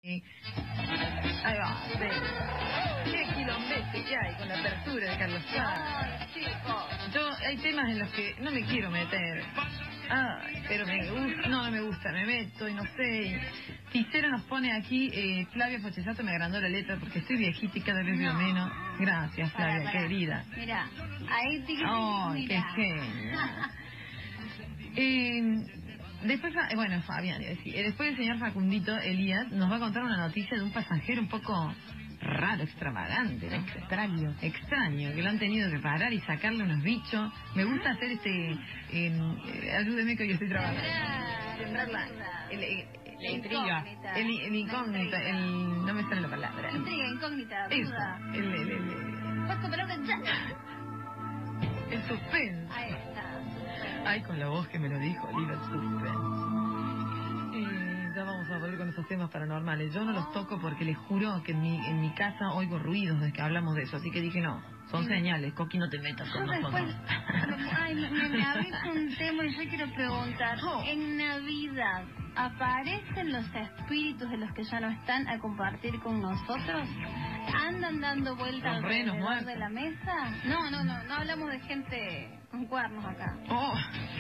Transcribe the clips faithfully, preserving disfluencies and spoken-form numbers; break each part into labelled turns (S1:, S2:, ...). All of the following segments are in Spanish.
S1: Ahí va, sí. Qué quilombete que hay con la apertura de Carlos Paz.
S2: Ay, chicos.
S1: Yo, hay temas en los que no me quiero meter. Ay, pero me gusta, no, no me gusta, me meto y no sé. Ticero nos pone aquí, eh, Flavia Fochesato me agrandó la letra porque estoy viejita y cada vez veo
S2: No.
S1: menos. Gracias, Flavia,
S2: Pará, pará.
S1: querida.
S2: Mira, ahí te
S1: Ay, qué
S2: mira.
S1: genia. eh... Después, bueno, Fabián, iba a decir, después el señor Facundito Elías nos va a contar una noticia de un pasajero un poco raro, extravagante, ¿no? Extraño. Extraño, que lo han tenido que parar y sacarle unos bichos. Me gusta hacer este... Eh, ayúdeme que hoy estoy trabajando.
S2: Sembrar
S1: la, el, el, la intriga.
S2: Incógnita.
S1: El, el incógnito, el... No me sale la palabra.
S2: Intriga, incógnita,
S1: Eso,
S2: duda.
S1: el... el, el, el
S2: Paso, pero que ya.
S1: el suspense.
S2: Ahí está.
S1: Ay, con la voz que me lo dijo, Lilo, el suspense. Eh, ya vamos a volver con esos temas paranormales. Yo no los toco porque les juro que en mi, en mi casa oigo ruidos desde que hablamos de eso. Así que dije, no, son señales. Coqui, no te metas con
S2: Yo
S1: nosotros.
S2: después, ay, me, me, me abrís un tema y yo quiero preguntar.
S1: Oh.
S2: En Navidad, ¿aparecen los espíritus de los que ya no están a compartir con nosotros? ¿Andan dando vueltas
S1: Los renos
S2: alrededor
S1: muertos.
S2: de la mesa? No, no, no, no hablamos de gente con cuernos acá.
S1: Oh.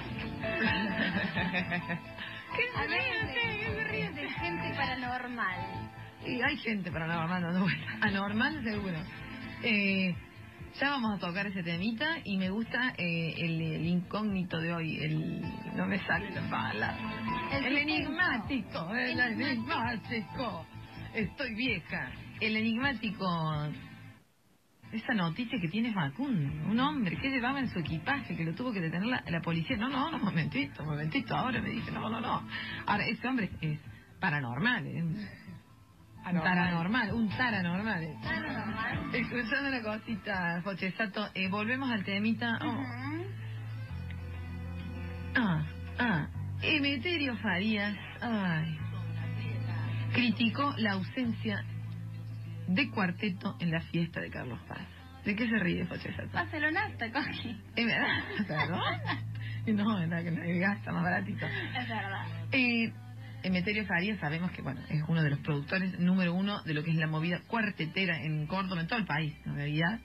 S1: ¿Qué se
S2: Hablamos
S1: ríe usted? ¿Qué se
S2: de,
S1: ríe
S2: de,
S1: usted?
S2: de gente paranormal.
S1: Y hay gente paranormal dando vueltas. Anormal seguro. Eh, ya vamos a tocar ese temita y me gusta eh, el, el incógnito de hoy. El no me sale la palabra. El, el enigmático. El, el enigmático. Estoy vieja. El enigmático. Esa noticia que tiene Facundo, un hombre que llevaba en su equipaje, que lo tuvo que detener la, la policía. No, no, no, momentito, momentito. Ahora me dice, no, no, no. Ahora, ese hombre es paranormal, ¿eh? Un paranormal, un taranormal. ¿eh?
S2: Paranormal.
S1: Escuchando una cosita, Fochesato, eh, volvemos al temita. Oh.
S2: Uh-huh.
S1: Ah, ah, Emeterio Farías, ay, criticó la ausencia de cuarteto en la fiesta de Carlos Paz. ¿De qué se ríe, Fochesato?
S2: Barcelonasta, Coqui.
S1: ¿Es verdad? ¿Perdón? No, es verdad que no hay gasta más baratito.
S2: Es verdad.
S1: Eh, Emeterio Farías sabemos que, bueno, es uno de los productores número uno de lo que es la movida cuartetera en Córdoba, en todo el país, en realidad.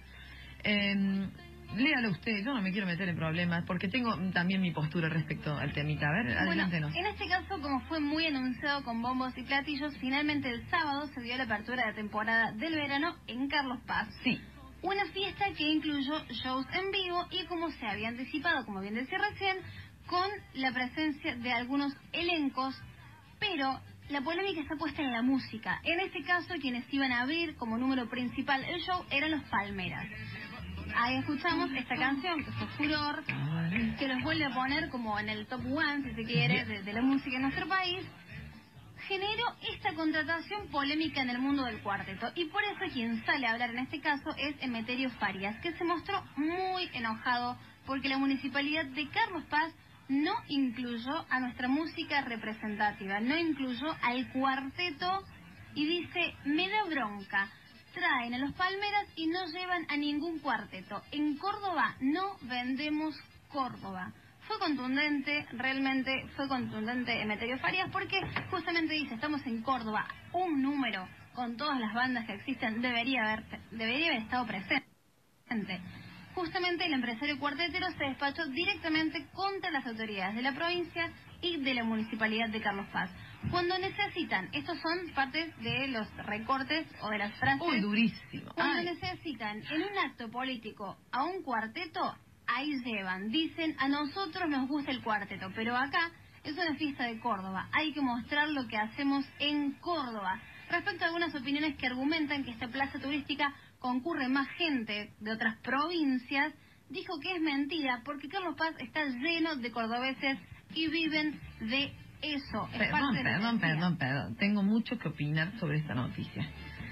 S1: Eh, léalo usted, yo no me quiero meter en problemas, porque tengo también mi postura respecto al temita. A ver,
S2: Bueno,
S1: adelántenos.
S2: en este caso, como fue muy anunciado con bombos y platillos, finalmente el sábado se dio la apertura de temporada del verano en Carlos Paz.
S1: Sí.
S2: Una fiesta que incluyó shows en vivo y, como se había anticipado, como bien decía recién, con la presencia de algunos elencos, pero la polémica está puesta en la música. En este caso, quienes iban a abrir como número principal el show eran los Palmeras. Ahí escuchamos esta canción que fue furor, que los vuelve a poner como en el top one, si se quiere, de, de la música en nuestro país. Generó esta contratación polémica en el mundo del cuarteto, y por eso quien sale a hablar en este caso es Emeterio Farías, que se mostró muy enojado porque la municipalidad de Carlos Paz no incluyó a nuestra música representativa, no incluyó al cuarteto, y dice, me da bronca, traen a los Palmeras y no llevan a ningún cuarteto. En Córdoba no vendemos Córdoba. Fue contundente, realmente fue contundente Emeterio Farías, porque justamente dice, estamos en Córdoba, un número con todas las bandas que existen debería haber, debería haber estado presente. Justamente el empresario cuartetero se despachó directamente contra las autoridades de la provincia y de la municipalidad de Carlos Paz. Cuando necesitan, estos son partes de los recortes o de las frases.
S1: Uy, durísimo.
S2: Cuando
S1: Ay.
S2: necesitan en un acto político a un cuarteto, ahí llevan. Dicen, a nosotros nos gusta el cuarteto, pero acá es una fiesta de Córdoba. Hay que mostrar lo que hacemos en Córdoba. Respecto a algunas opiniones que argumentan que esta plaza turística concurre más gente de otras provincias, dijo que es mentira porque Carlos Paz está lleno de cordobeses y viven de eso. Es
S1: Perdón,
S2: parte de la
S1: perdón,
S2: energía.
S1: perdón, perdón. Tengo mucho que opinar sobre esta noticia.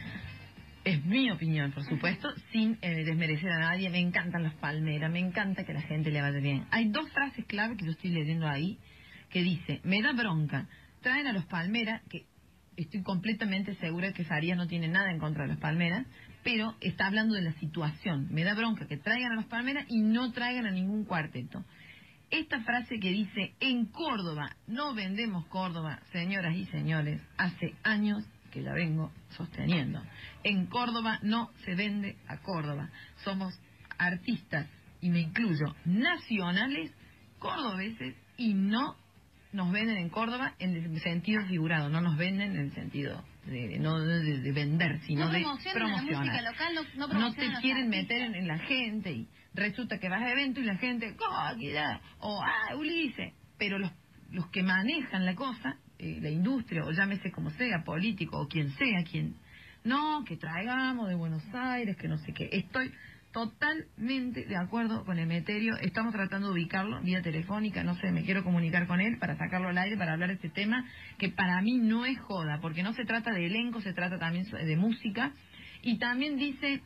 S1: Es mi opinión, por supuesto, sin eh, desmerecer a nadie. Me encantan las palmeras, me encanta que la gente le vaya bien. Hay dos frases clave que yo estoy leyendo ahí, que dice, me da bronca, traen a los Palmeras, que estoy completamente segura que Farías no tiene nada en contra de los Palmeras, pero está hablando de la situación. Me da bronca que traigan a los Palmeras y no traigan a ningún cuarteto. Esta frase que dice, en Córdoba, no vendemos Córdoba, señoras y señores, hace años que ya vengo sosteniendo. En Córdoba no se vende a Córdoba. Somos artistas, y me incluyo, nacionales, cordobeses, y no nos venden en Córdoba en el sentido figurado, no nos venden en el sentido de, no de, de vender, sino
S2: no
S1: de
S2: promocionan la música local, no, no,
S1: no te
S2: promocionan
S1: quieren
S2: los
S1: meter en,
S2: artistas.
S1: en la gente, y resulta que vas a evento y la gente, ¡oh, aquí ya! O ¡ah, Ulises! Pero los, los que manejan la cosa, eh, la industria, o llámese como sea, político, o quien sea, quien... No, que traigamos de Buenos Aires, que no sé qué. Estoy totalmente de acuerdo con Emeterio. Estamos tratando de ubicarlo vía telefónica, no sé, me quiero comunicar con él para sacarlo al aire, para hablar de este tema, que para mí no es joda, porque no se trata de elenco, se trata también de música. Y también dice...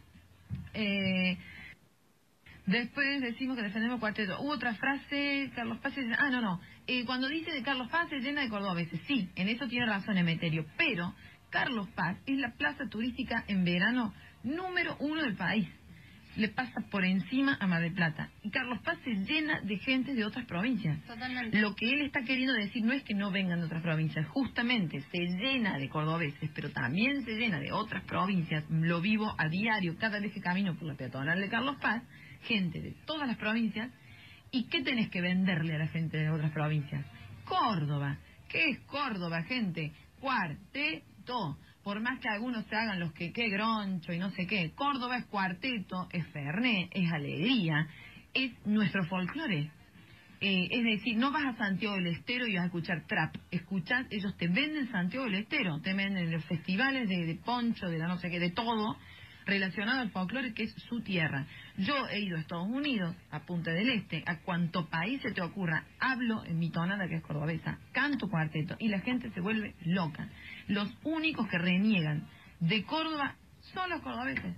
S1: Eh, Después decimos que defendemos cuarteto. Hubo otra frase, Carlos Paz, ah, no, no. Eh, cuando dice de Carlos Paz se llena de cordobeses. Sí, en eso tiene razón Emeterio. Pero Carlos Paz es la plaza turística en verano número uno del país. Le pasa por encima a Mar del Plata. Y Carlos Paz se llena de gente de otras provincias.
S2: Totalmente.
S1: Lo que él está queriendo decir no es que no vengan de otras provincias. Justamente se llena de cordobeses, pero también se llena de otras provincias. Lo vivo a diario, cada vez que camino por la peatonal de Carlos Paz. Gente de todas las provincias. ¿Y qué tenés que venderle a la gente de otras provincias? Córdoba. ¿Qué es Córdoba, gente? Cuarteto. Por más que algunos se hagan los que qué groncho y no sé qué, Córdoba es cuarteto, es fernet, es alegría, es nuestro folclore. Eh, es decir, no vas a Santiago del Estero y vas a escuchar trap. Escuchás, ellos te venden Santiago del Estero, te venden los festivales de, de poncho, de la no sé qué, de todo, relacionado al folclore, que es su tierra. Yo he ido a Estados Unidos, a Punta del Este, a cuanto país se te ocurra, hablo en mi tonada, que es cordobesa, canto cuarteto, y la gente se vuelve loca. Los únicos que reniegan de Córdoba son los cordobeses.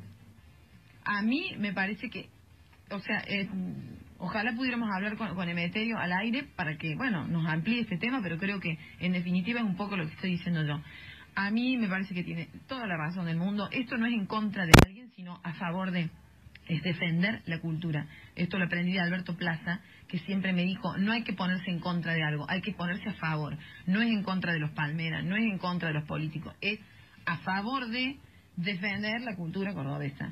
S1: A mí me parece que, o sea, eh, ojalá pudiéramos hablar con, con Emeterio al aire para que, bueno, nos amplíe este tema, pero creo que en definitiva es un poco lo que estoy diciendo yo. A mí me parece que tiene toda la razón del mundo. Esto no es en contra de alguien, sino a favor de... Es defender la cultura. Esto lo aprendí de Alberto Plaza, que siempre me dijo, no hay que ponerse en contra de algo, hay que ponerse a favor. No es en contra de los palmeras, no es en contra de los políticos, es a favor de defender la cultura cordobesa.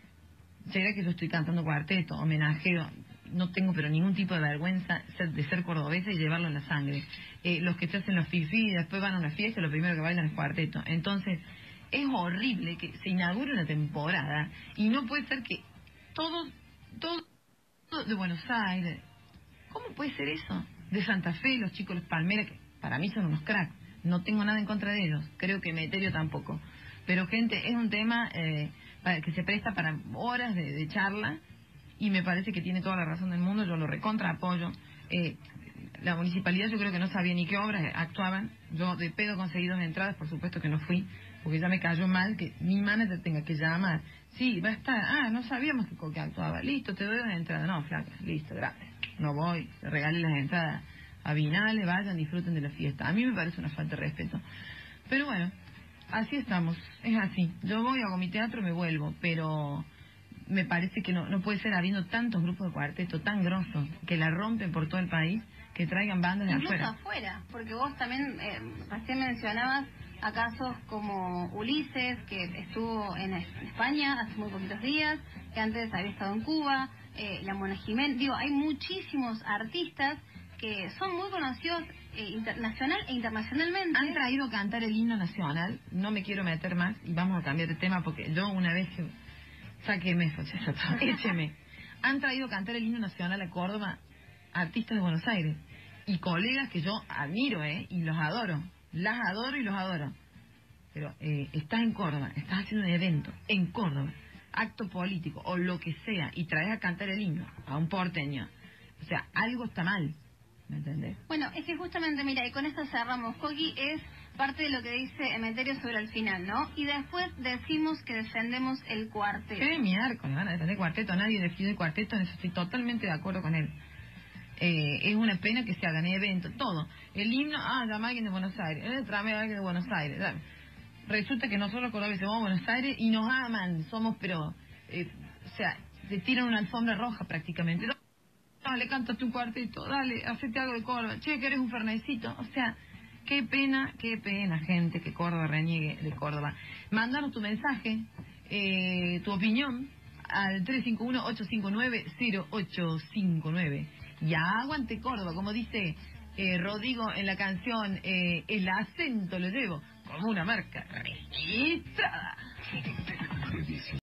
S1: Será que yo estoy cantando cuarteto, homenajeo, no tengo pero ningún tipo de vergüenza de ser cordobesa y llevarlo en la sangre. Eh, los que se hacen los fifí y después van a una fiesta, lo primero que bailan es cuarteto. Entonces, es horrible que se inaugure una temporada y no puede ser que todos, todos de Buenos Aires, ¿cómo puede ser eso? De Santa Fe, los chicos, los Palmeras, que para mí son unos cracks, no tengo nada en contra de ellos, creo que Emeterio tampoco. Pero gente, es un tema eh, para, que se presta para horas de, de charla y me parece que tiene toda la razón del mundo, yo lo recontra apoyo. Eh, la municipalidad yo creo que no sabía ni qué obras actuaban, yo de pedo conseguí dos entradas, por supuesto que no fui, porque ya me cayó mal que mi manager tenga que llamar. Sí, va a estar, ah, no sabíamos que Coque actuaba, listo, te doy dos entradas, no, flaca, listo, gracias, no voy, regale las entradas a Vinales, vayan, disfruten de la fiesta. A mí me parece una falta de respeto, pero bueno, así estamos, es así, yo voy, hago mi teatro, me vuelvo, pero me parece que no, no puede ser habiendo tantos grupos de cuarteto tan grosos que la rompen por todo el país, que traigan bandas de
S2: incluso
S1: afuera.
S2: afuera, porque vos también eh, recién mencionabas a casos como Ulises, que estuvo en España hace muy poquitos días, que antes había estado en Cuba, eh, la Mona Jiménez, digo, hay muchísimos artistas que son muy conocidos eh, internacional e internacionalmente.
S1: Han traído a cantar el himno nacional, no me quiero meter más y vamos a cambiar de tema porque yo una vez que... Sáqueme, écheme. Han traído a cantar el himno nacional a Córdoba artistas de Buenos Aires y colegas que yo admiro, ¿eh? Y los adoro. Las adoro y los adoro. Pero eh, estás en Córdoba, estás haciendo un evento en Córdoba, acto político o lo que sea, y traes a cantar el himno a un porteño. O sea, algo está mal. ¿Me entendés?
S2: Bueno, es que justamente, mira, y con esto cerramos. Coqui es parte de lo que dice Emeterio sobre el final, ¿no? Y después decimos que defendemos el cuarteto.
S1: ¿Qué miércoles van a defender cuarteto? Nadie defiende el cuarteto, en eso estoy totalmente de acuerdo con él. Eh, es una pena que se hagan eventos, todo. El himno, ah, llama a alguien de Buenos Aires, eh, tráeme a alguien de Buenos Aires. Dame. Resulta que nosotros cordobeses vamos a Buenos Aires y nos aman, somos, pero, eh, o sea, se tiran una alfombra roja prácticamente. Dale, cántate un cuarteto, dale, hacete algo de Córdoba, che, que eres un fernecito, o sea, Qué pena, qué pena, gente, que Córdoba reniegue de Córdoba. Mándanos tu mensaje, eh, tu opinión, al tres cinco uno, ocho cinco nueve, cero ocho cinco nueve. Ya aguante Córdoba, como dice eh, Rodrigo en la canción, eh, el acento lo llevo como una marca registrada.